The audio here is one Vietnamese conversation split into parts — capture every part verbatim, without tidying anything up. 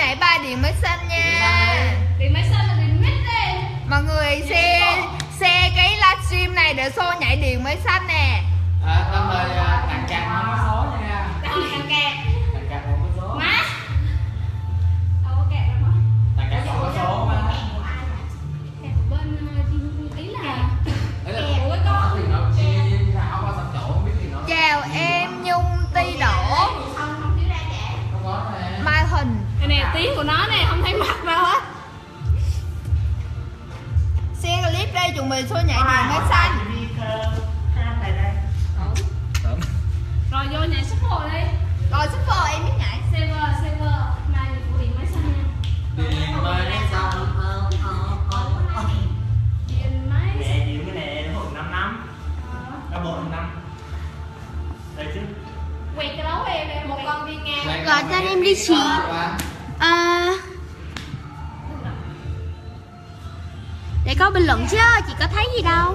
nhảy ba điểm mới xanh nha. Điểm mới xanh là điểm mít đi. Mọi người share share cái livestream này để show nhảy điểm mới xanh nè. À, tao mời tặng cạc một cái số nha. Tặng cạc. Tặng cạc một cái số. Má. Đâu có kẹt đâu mà. Tặng cạc một cái số mà. Kẹt bên ý là. Đấy là ủa có tiền nó chi sao qua sập chỗ không biết tiền nó. Chào em Nhung Ti Đổ. Không có nè. Mai Huỳnh. Cái này tiếng của nó này không thấy mặt đâu hết. Share clip đây chuẩn bị show nhảy điểm mới xanh. Rồi vô nhảy shuffle hồ đi. Rồi super em biết nhảy. Server, server, này của điểm mới xanh nha. Tiền mới xong. Điểm mới Nè, nhiều cái này nó hụt năm năm. Nó bộ năm. Đây chứ. quẹt cái đấu em em một con viên ngang. Gọi tên em đi chị. À, để có bình luận chứ, chị có thấy gì đâu.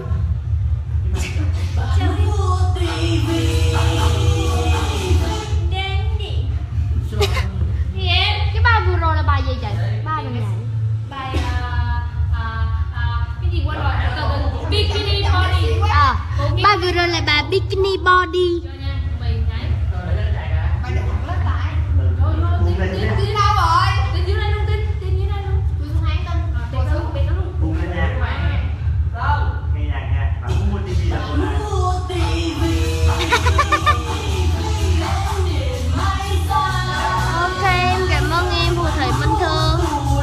Gì em? Cái bài vừa rồi là bài gì chị? Bài này nhảy. Bài à, à, à, cái gì quên rồi, từ từ bikini body. À, bài vừa rồi là bài Bikini Body. Cho nha, mày nhảy. Bài được thẳng lên lại. Rồi rồi, tin tin tin Đâu rồi? tin dưới đây luôn, tin tin dưới đây luôn. Tôi không thấy tên. À, tin đó luôn, tin đó luôn. Bùng lên nha. Nghe nhạc nha. Và cũng mua tivi là cô này. Ok, em cảm ơn em Phù Thủy Minh Thương.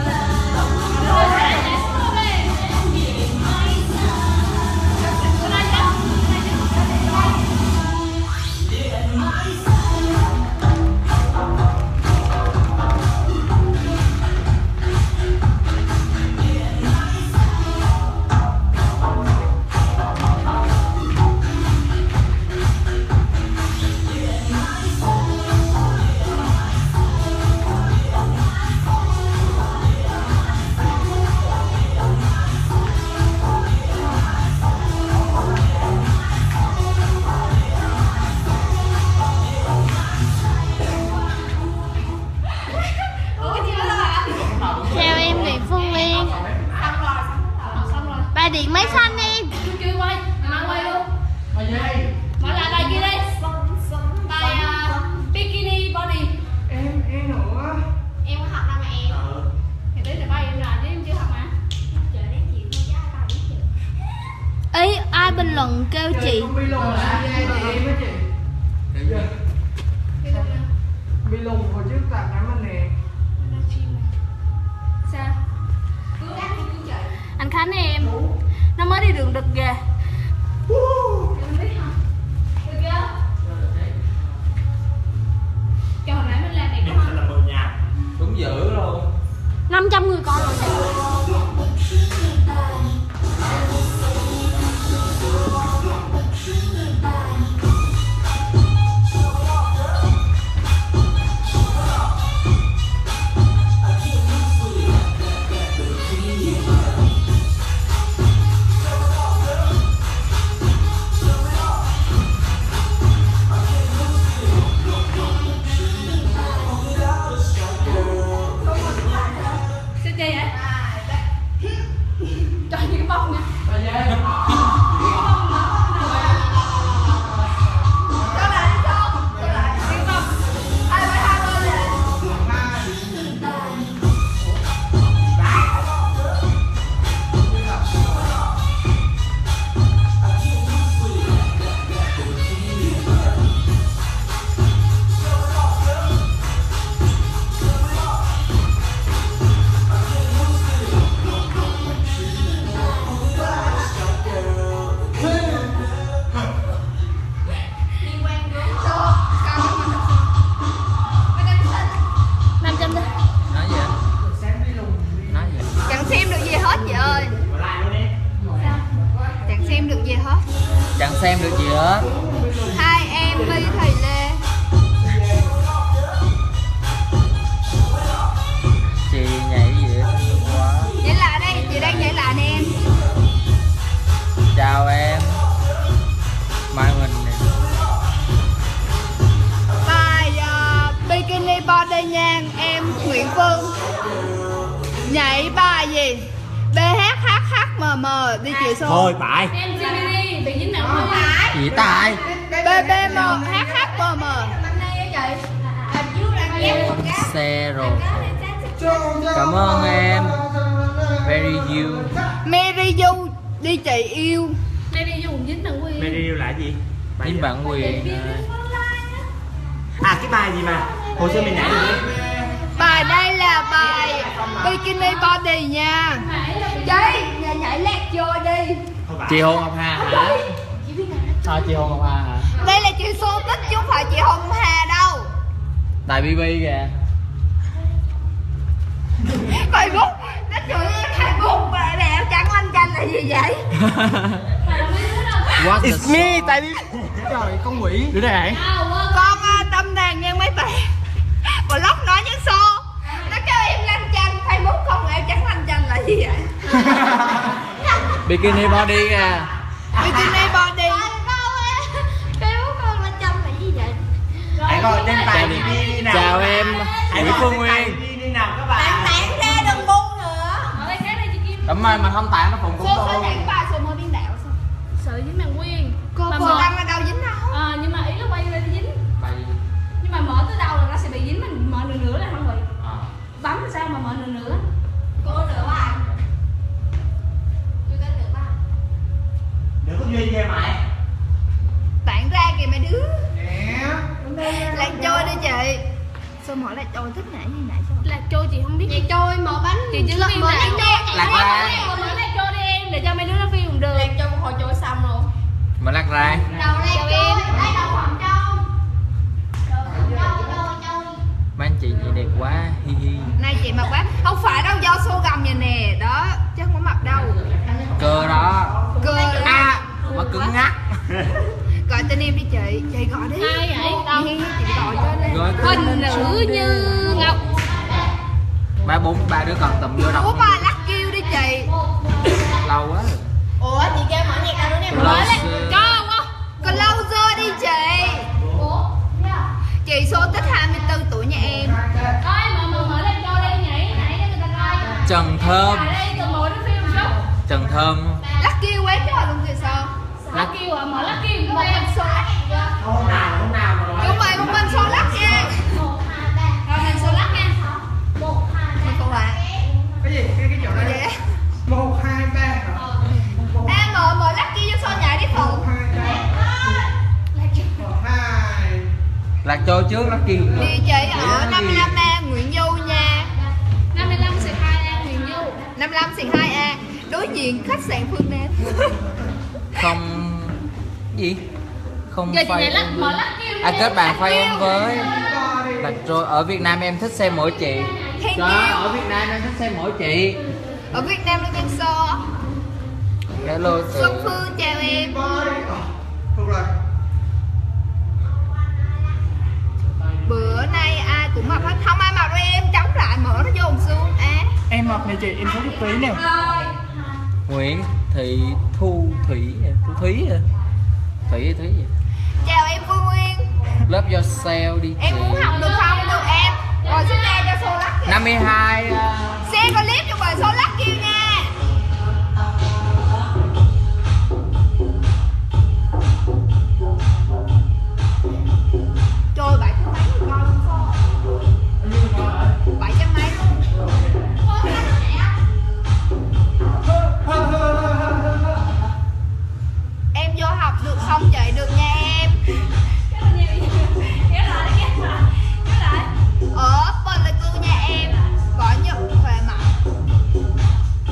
Theo em Nguyễn Phương Liên. Xong rồi, xong rồi. Bài điện máy xanh em. Chưa chưa quay, mày quay luôn. Bài gì? Mở lại bài kia đi. Bài uh, bikini body. Em em nữa. Em có học đâu mà em. Ừ. Thì tí là bay em làm chứ em chưa học mà. Chờ đến chiều thôi chứ ai tao biết chưa. Ý ai bình luận kêu chị. Con bi lùng là ai vậy em á chị? Được chưa? Cái lúc nào? Bi lùng hồi trước tặng em anh nè. Sao? Cứ đáp đi cứ chạy. Anh Khánh em. Nó mới đi đường đực kìa. Em biết không? Được chưa? Cho hồi nãy mình làm đẹp Điểm quá sẽ không? là bộ nhạc. Đúng dữ luôn. năm trăm người coi rồi. Sao chơi vậy? Trời như cái bông nha. Bài gì? Cho lại đi cho. Cho lại. Cái bông. Hai mươi hai bên này. năm trăm thôi. Nói gì? Nói gì? Chẳng xem được gì hết chị ơi. Mở lại luôn đi. Chẳng xem được gì hết. Chẳng xem được gì hết. Hai em Vi Thầy Lê. Chị nhảy gì vậy? Quá. Nhảy lại đây, chị đang nhảy lại nè em. Chào em. Mai Huỳnh nè. Bài uh, Bikini Body nha em Nguyễn Nguyễn Phương. Nhảy bài gì? B H H H M M đi chịu số. Thôi phải. Em Gemini bị dính nào không? Gì tài? B B M H H M M. Xe rồi. Cảm ơn em. Very you. Mary Du đi chị yêu. Đây đi dùng dính nào Quyên. Mày đi yêu là gì? Bài Với gì? bạn quyền. À cái bài gì mà hồi xưa mình nhảy được đi. Bài đây là bài Bikini Body nha. Chị nhà nhảy lẹt vô đi. Thôi phải. Chị Hôn Ngọc Hà hả? Thôi chị Hôn Ngọc Hà hả? Đây là chị Xô Tích chứ không phải chị Hồng Hà đâu. Tại bê bê kìa. Facebook nó chửi Facebook mà đẹp chẳng anh chanh là gì vậy? What the It's me song? tại vì Trời con quỷ. Đứa này. Con uh, tâm đàn nghe mấy tỷ. Blog nói những xô. Nó kêu em lanh chanh, Facebook không em chẳng lanh chanh là gì vậy? Bikini body kìa. Bikini Body. Facebook con lên chăm là gì vậy? hãy gọi trên tài đi đi nào. Chào em Hãy Nguyễn gọi Phương trên tài Nguyên. đi đi nào các bạn. Tản ra đừng buông nữa. Ở đây khác đây chị Kim. Cảm ơn mà không tặng nó phụng cũng Xô sẽ tôi. nhảy bài xô mới biên đạo sao? Sợ dính nàng Quyên. Cô Mà vừa mở- đăng là đâu dính đâu. Ờ, nhưng mà ý là quay lên dính. Bài. Nhưng mà mở tới đâu là nó sẽ bị dính, mình mở nửa nửa là không bị. À. Bấm là sao mà mở nửa nửa? Cô nữa bài. Chưa có được bài. Đừng có duyên về mày. Tản ra kìa mấy đứa. Lạc trôi đi chị. Sao mở lạc trôi thích nhảy như nãy sao? Lạc trôi chị không biết. Lạc trôi mở bánh. Chị chỉ biết mở lạc lạc trôi. Lạc ra. Mở lạc trôi đi em để cho mấy đứa nó phi cùng đường. Lạc trôi hồi trôi xong luôn. Mà lắc ra. Đầu lạc trôi. Đây đầu phòng trâu. Mấy anh chị chị đẹp quá. Hi hi. Nay chị mặc quá. Không phải đâu do xô gầm vậy nè. Đó. Chứ không có mặc đâu. Cơ đó. Cơ À, mà cứng ngắc. gọi tên em đi chị. Chị gọi đi. Ai vậy? Đâu? Chị gọi cho đi. Rồi cứ Hình nữ như ngọc. ba bốn ba đứa còn tầm vô Ủa đọc. bài lắc kêu đi chị. Lâu quá. Ủa chị kêu mở nhạc đâu nữa nè. Closer. Có không? Closer đi chị. Chị số tích hai mươi tư tuổi nha em. Thôi mở mở mở lạc trôi đây nhảy nhảy cho người ta coi. Trần Thơm. Ở đây từ mỗi đứa phi một chút. Trần Thơm. Lắc kêu quét cái hồi luôn kìa sao. Lắc kêu à, mở lắc kêu Một của em. mình số lắc. Hôm nào hôm nào mà nói. Đúng rồi, một mình số lắc nha. Rồi mình số lắc nha. Mình cô ạ. Cái gì? Cái cái chỗ Rồi này. vậy. Một hai ba. Em mở mở lắc kêu cho số nhảy đi phụ. Một hai. Lạc trôi trước nó kêu. Địa chỉ ở năm mươi lăm A Nguyễn Du nha. năm mươi lăm xịt hai An Huyền Du. năm mươi lăm xì hai A đối diện khách sạn Phương Nam. Không gì? Không Giờ chị phải. nhảy lắc mở lắc kêu đi. À, kết bạn phải em với Lạc trôi. Ở Việt Nam em thích xem mỗi chị. Thank Đó, you. ở Việt Nam em thích xem mỗi chị. Ở Việt Nam luôn nhân sơ. Hello Xuân Phương chào em. ถูกrồi. Bữa nay ai cũng mặc hết. Không ai mặc đâu em, chống lại mở nó dồn xuống. À. Em mặc này chị, em có chút tí nè. Rồi. Nguyễn Thị Thu Thủy Thu Thúy à? Thủy Thúy gì? Chào em Phương Nguyên. Love yourself đi Em muốn học được không? Được em. Rồi xin nghe cho số lắc. năm mươi hai uh, Xe clip cho bài số lắc kêu nha. Trời bảy trăm mấy người coi luôn sao? Bảy trăm mấy luôn. Em vô học được không chị? Được nha em. Ở Pleiku nha em. Gọi nhận khỏe mạnh.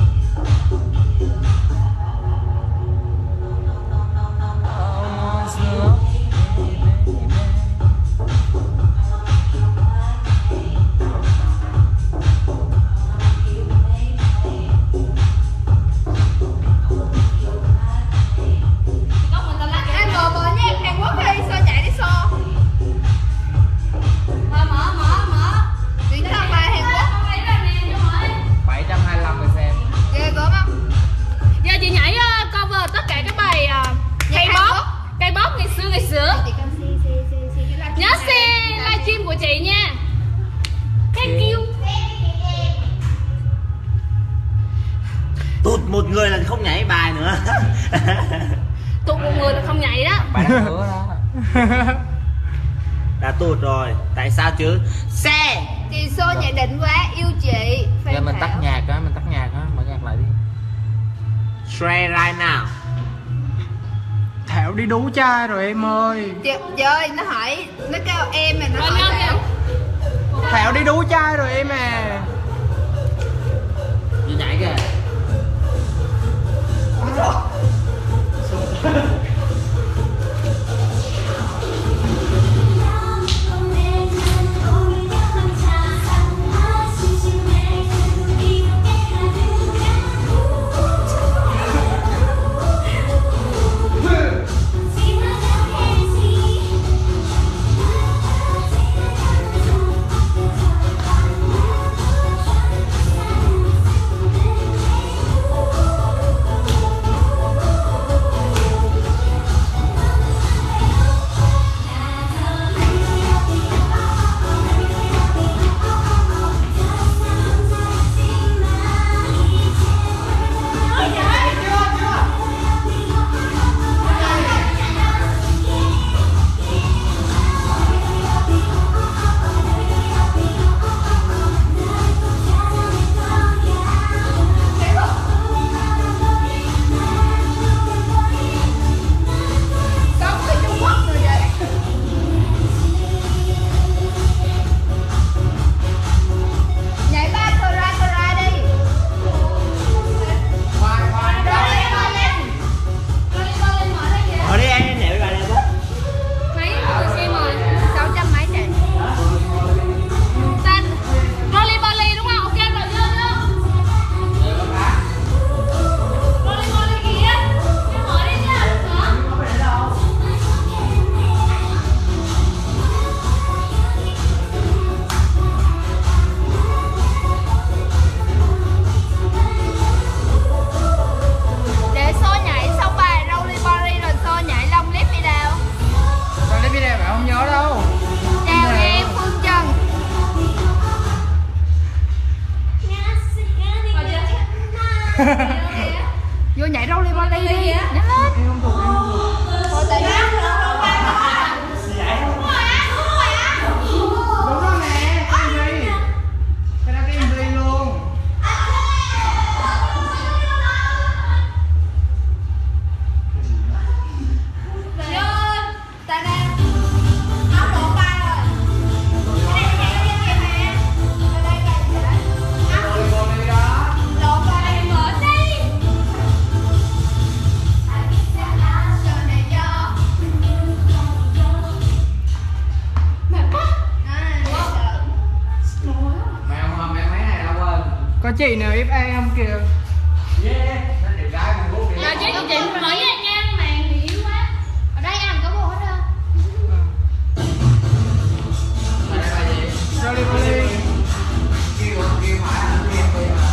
Đã tụt rồi. Tại sao chứ? Xe. Chị Xô nhạy định quá, yêu chị. Giờ mình tắt nhạc á, mình tắt nhạc á, mở nhạc lại đi. Try right now. Thảo đi đú trai rồi em ơi. Chị, chị ơi, nó hỏi, nó kêu em mà nó hỏi Thảo. Thảo đi đú trai rồi em à. Đi nhảy kìa. Vô nhảy râu li body đi. Nhanh lên. Em không thuộc, em không thuộc. Thôi tại Đúng rồi nè, cái em vê. Cái đó cái em vê luôn. tại đây áo lộn ba rồi. Cái này nhảy lên kìa mẹ. Ở đây là gì đấy? Áo lộn ba đây mở đi. Giờ này cho. Mệt quá. À, Mẹ không, mẹ mấy này đâu quên. Có chị nào ép a không kìa? Yeah, nó đẹp gái con bố kìa. Rồi chứ chị mở nha nha, màn thì yếu quá. ở đây ăn có bộ hết đâu. Ở đây là gì? Rolly Rolly. Kêu kêu phải là kêu kêu mà.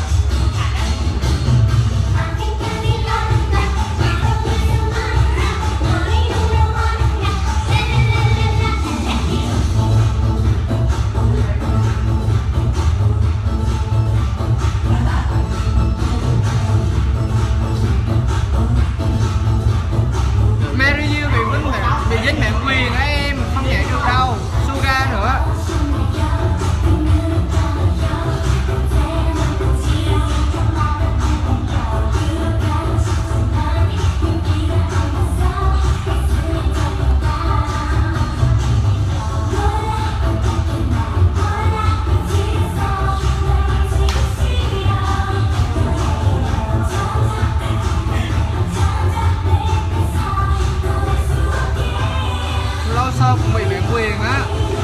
Mary You bị vấn đề bị dính bản quyền á em, không nhảy được đâu. Suga nữa. Lâu sau cũng bị bản quyền á.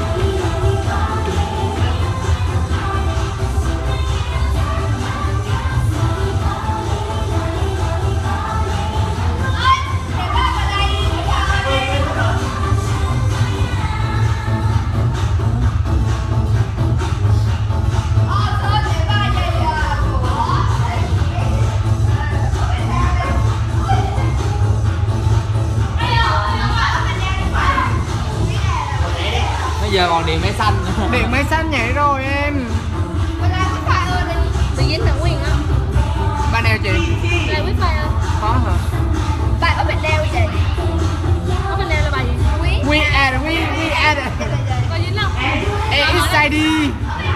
Bây giờ còn điện máy xanh. Điện máy xanh nhảy rồi em. Tự dính bản quyền á. Ba nào chị? Đây wifi ơi. Có hả? Bạn ở bên đeo vậy. Có bên đây là bài gì? Quý. We add, we we add. Có dính không? Ê, inside đi.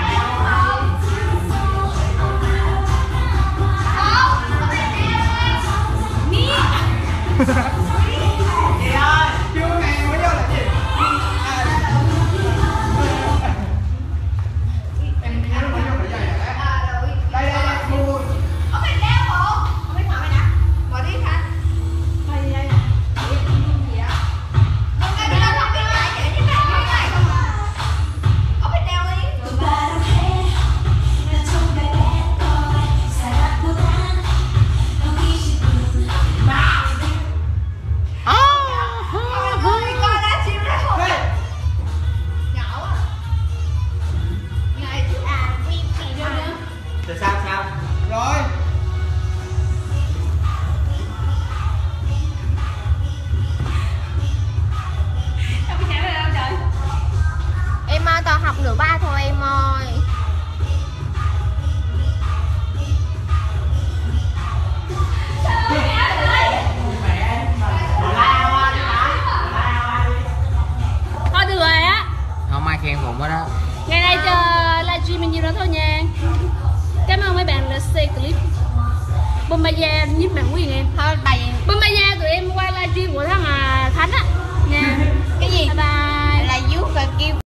Chưa mẹ mới vô là gì? Em ăn mới vô là gì? Đây đây đây, mua. Ở bên đeo bộ. Không biết mở mày nè. Mở đi Khanh. Đây đây. Gì á? Hôm nay đi đâu không biết lại vậy chứ mày biết lại không à? Ở bên đeo đi. Ôi, coi livestream đó không? Nhỏ quá. Ngày thứ à, vi chỉ à. Rồi sao sao? Rồi. Em ơi, toàn học nửa ba thôi em ơi. Thôi được rồi á. Không ai khen Phụng hết đó. Ngày nay cho livestream mình nhiêu đó thôi nha. Cảm ơn mấy bạn đã share clip. Bumaya giúp bạn Nguyên em. Thôi bày Bumaya tụi em quay livestream của tháng à